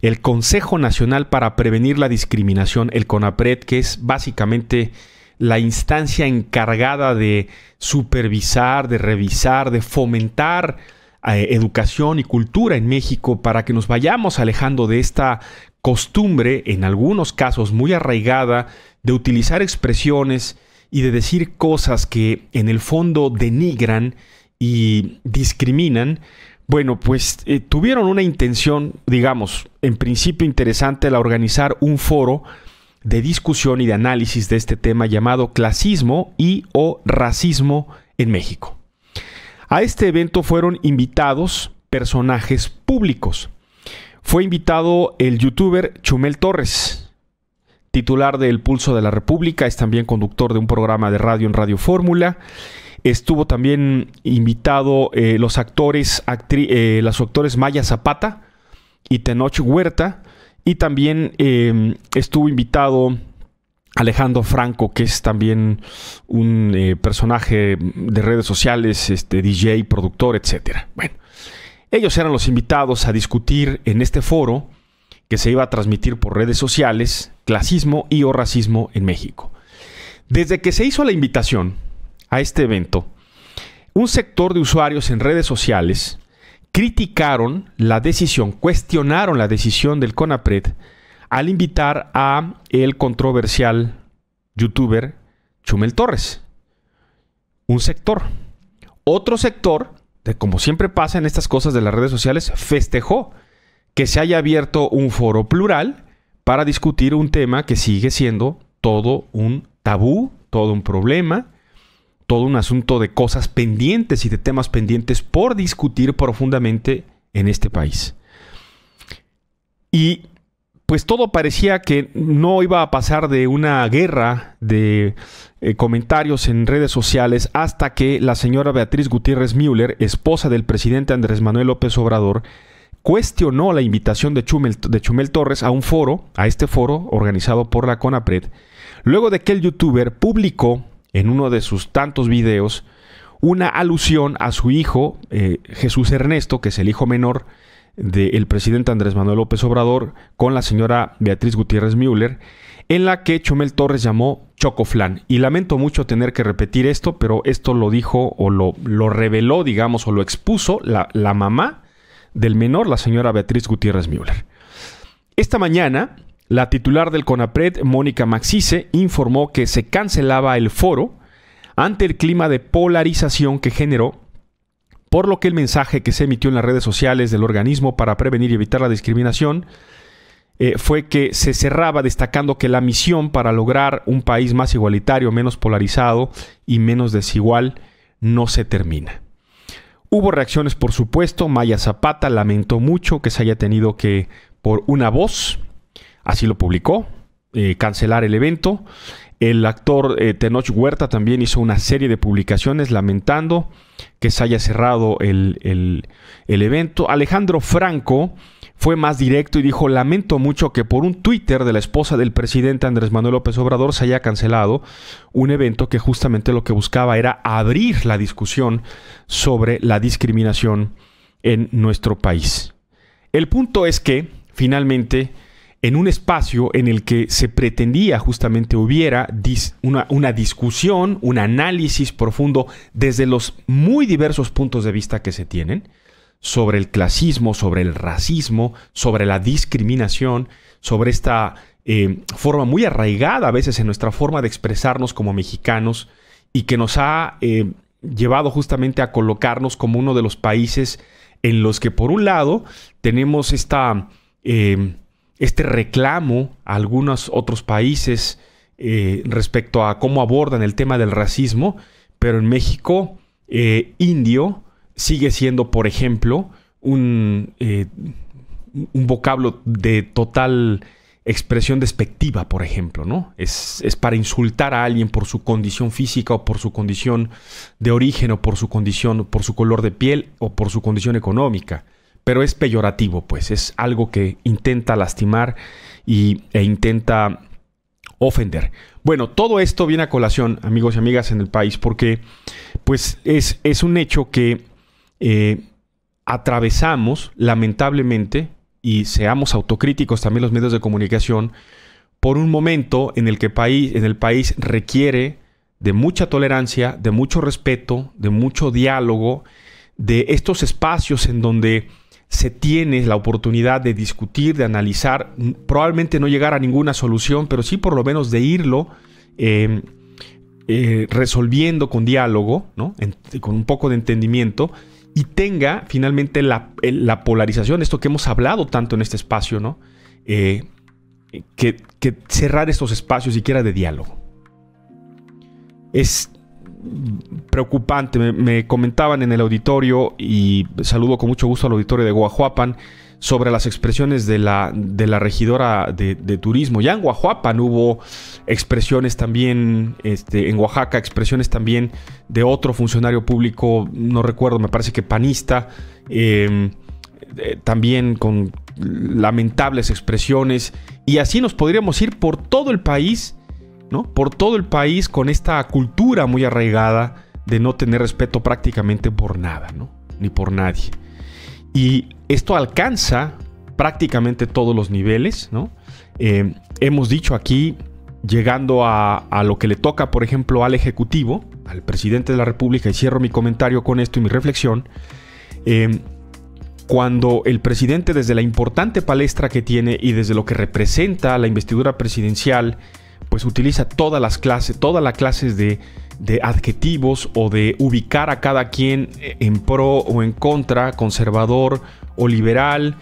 el Consejo Nacional para Prevenir la Discriminación, el CONAPRED, que es básicamente la instancia encargada de supervisar, de revisar, de fomentar educación y cultura en México para que nos vayamos alejando de esta costumbre, en algunos casos muy arraigada, de utilizar expresiones y de decir cosas que en el fondo denigran y discriminan. Bueno, pues tuvieron una intención, digamos, en principio interesante, al organizar un foro de discusión y de análisis de este tema llamado Clasismo y o Racismo en México. A este evento fueron invitados personajes públicos. Fue invitado el youtuber Chumel Torres, titular de El Pulso de la República, es también conductor de un programa de radio en Radio Fórmula. Estuvo también invitado los actores Maya Zapata y Tenoch Huerta. Y también estuvo invitado Alejandro Franco, que es también un personaje de redes sociales, DJ, productor, etc. Bueno, ellos eran los invitados a discutir en este foro que se iba a transmitir por redes sociales, Clasismo y o Racismo en México. Desde que se hizo la invitación a este evento, un sector de usuarios en redes sociales criticaron la decisión, cuestionaron la decisión del CONAPRED al invitar a el controversial youtuber Chumel Torres. Un sector. Otro sector, como siempre pasa en estas cosas de las redes sociales, festejó que se haya abierto un foro plural para discutir un tema que sigue siendo todo un tabú, todo un problema, todo un asunto de cosas pendientes y de temas pendientes por discutir profundamente en este país. Y pues todo parecía que no iba a pasar de una guerra de comentarios en redes sociales hasta que la señora Beatriz Gutiérrez Müller, esposa del presidente Andrés Manuel López Obrador, cuestionó la invitación de Chumel Torres a este foro organizado por la CONAPRED, luego de que el youtuber publicó en uno de sus tantos videos una alusión a su hijo, Jesús Ernesto, que es el hijo menor del presidente Andrés Manuel López Obrador, con la señora Beatriz Gutiérrez Müller, en la que Chumel Torres llamó Chocoflán. Y lamento mucho tener que repetir esto, pero esto lo dijo o lo reveló, digamos, o lo expuso la mamá del menor, la señora Beatriz Gutiérrez Müller. Esta mañana, la titular del CONAPRED, Mónica Maxice, informó que se cancelaba el foro ante el clima de polarización que generó, por lo que el mensaje que se emitió en las redes sociales del organismo para prevenir y evitar la discriminación fue que se cerraba destacando que la misión para lograr un país más igualitario, menos polarizado y menos desigual no se termina. Hubo reacciones, por supuesto. Maya Zapata lamentó mucho que se haya tenido que, por una voz, así lo publicó, cancelar el evento. El actor Tenoch Huerta también hizo una serie de publicaciones lamentando que se haya cerrado el evento. Alejandro Franco fue más directo y dijo: lamento mucho que por un Twitter de la esposa del presidente Andrés Manuel López Obrador se haya cancelado un evento que justamente lo que buscaba era abrir la discusión sobre la discriminación en nuestro país. El punto es que, finalmente, en un espacio en el que se pretendía justamente hubiera una discusión, un análisis profundo desde los muy diversos puntos de vista que se tienen, sobre el clasismo, sobre el racismo, sobre la discriminación, sobre esta forma muy arraigada a veces en nuestra forma de expresarnos como mexicanos y que nos ha llevado justamente a colocarnos como uno de los países en los que, por un lado, tenemos este reclamo a algunos otros países respecto a cómo abordan el tema del racismo, pero en México, indio sigue siendo, por ejemplo, un vocablo de total expresión despectiva, por ejemplo, ¿no? Es para insultar a alguien por su condición física o por su condición de origen o por su condición, por su color de piel o por su condición económica. Pero es peyorativo, pues es algo que intenta lastimar e intenta ofender. Bueno, todo esto viene a colación, amigos y amigas, en el país, porque pues es un hecho que atravesamos, lamentablemente, y seamos autocríticos también los medios de comunicación, por un momento en el que el país requiere de mucha tolerancia, de mucho respeto, de mucho diálogo, de estos espacios en donde se tiene la oportunidad de discutir, de analizar, probablemente no llegar a ninguna solución, pero sí por lo menos de irlo resolviendo con diálogo, ¿no? Con un poco de entendimiento, y tenga finalmente la polarización, esto que hemos hablado tanto en este espacio, ¿no? Que cerrar estos espacios siquiera de diálogo. Es preocupante. Me comentaban en el auditorio, y saludo con mucho gusto al auditorio de Guajuapan, sobre las expresiones de la regidora de turismo. Ya en Guajuapan hubo expresiones también, en Oaxaca, expresiones también de otro funcionario público, no recuerdo, me parece que panista, también con lamentables expresiones, y así nos podríamos ir por todo el país, ¿no? Por todo el país, con esta cultura muy arraigada de no tener respeto prácticamente por nada, ¿no? Ni por nadie. Y esto alcanza prácticamente todos los niveles, ¿no? Hemos dicho aquí, llegando a lo que le toca, por ejemplo, al Ejecutivo, al presidente de la República, y cierro mi comentario con esto y mi reflexión, cuando el presidente, desde la importante palestra que tiene y desde lo que representa la investidura presidencial, pues utiliza todas las clases de adjetivos, o de ubicar a cada quien en pro o en contra, conservador o liberal,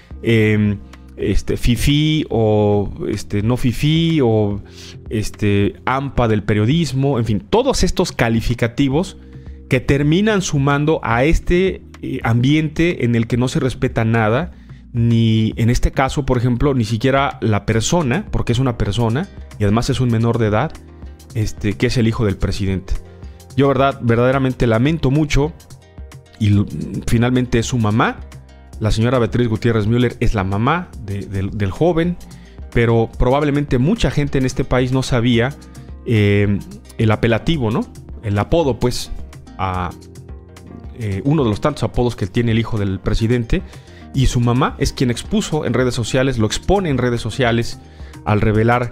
fifí o no fifí, o AMPA del periodismo, en fin, todos estos calificativos que terminan sumando a este ambiente en el que no se respeta nada, ni en este caso, por ejemplo, ni siquiera la persona, porque es una persona y además es un menor de edad, que es el hijo del presidente. Yo verdaderamente lamento mucho, y finalmente es su mamá. La señora Beatriz Gutiérrez Müller es la mamá del joven, pero probablemente mucha gente en este país no sabía el apelativo, ¿no? El apodo, pues, a uno de los tantos apodos que tiene el hijo del presidente, y su mamá es quien expuso en redes sociales, lo expone en redes sociales, al revelar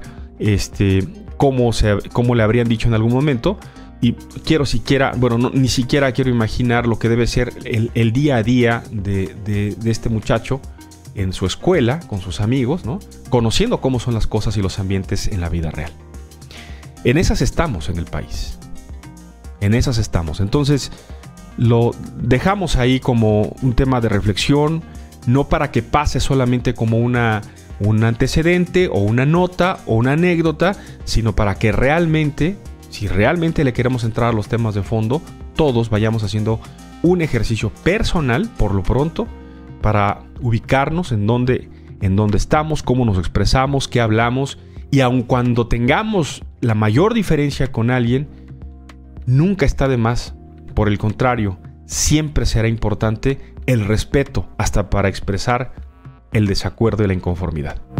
cómo le habrían dicho en algún momento. Y ni siquiera quiero imaginar lo que debe ser el día a día de este muchacho en su escuela, con sus amigos, ¿no? Conociendo cómo son las cosas y los ambientes en la vida real. En esas estamos en el país. En esas estamos. Entonces, lo dejamos ahí como un tema de reflexión, no para que pase solamente como un antecedente o una nota o una anécdota, sino para que realmente, si realmente le queremos entrar a los temas de fondo, todos vayamos haciendo un ejercicio personal, por lo pronto, para ubicarnos en dónde estamos, cómo nos expresamos, qué hablamos, y aun cuando tengamos la mayor diferencia con alguien, nunca está de más. Por el contrario, siempre será importante el respeto, hasta para expresar el desacuerdo y la inconformidad.